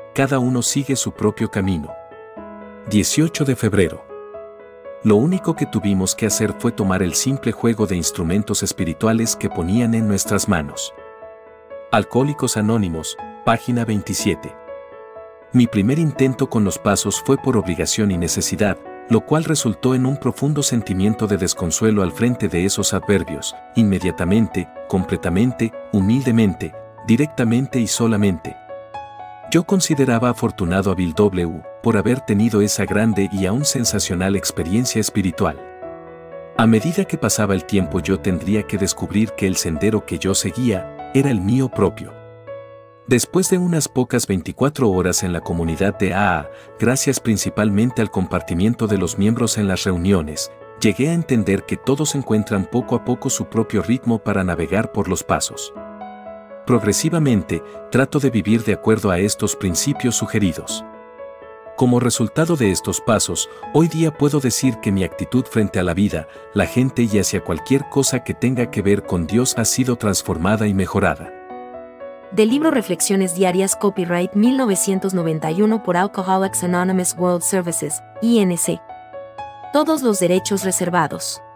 cada uno sigue su propio camino. 18 de febrero. Lo único que tuvimos que hacer fue tomar el simple juego de instrumentos espirituales que ponían en nuestras manos. Alcohólicos Anónimos, página 27. Mi primer intento con los pasos fue por obligación y necesidad, lo cual resultó en un profundo sentimiento de desconsuelo al frente de esos adverbios, inmediatamente, completamente, humildemente, directamente y solamente. Yo consideraba afortunado a Bill W. por haber tenido esa grande y aún sensacional experiencia espiritual. A medida que pasaba el tiempo yo tendría que descubrir que el sendero que yo seguía era el mío propio. Después de unas pocas 24 horas en la comunidad de AA, gracias principalmente al compartimiento de los miembros en las reuniones, llegué a entender que todos encuentran poco a poco su propio ritmo para navegar por los pasos. Progresivamente, trato de vivir de acuerdo a estos principios sugeridos. Como resultado de estos pasos, hoy día puedo decir que mi actitud frente a la vida, la gente y hacia cualquier cosa que tenga que ver con Dios ha sido transformada y mejorada. Del libro Reflexiones Diarias, copyright 1991 por Alcoholics Anonymous World Services, Inc. Todos los derechos reservados.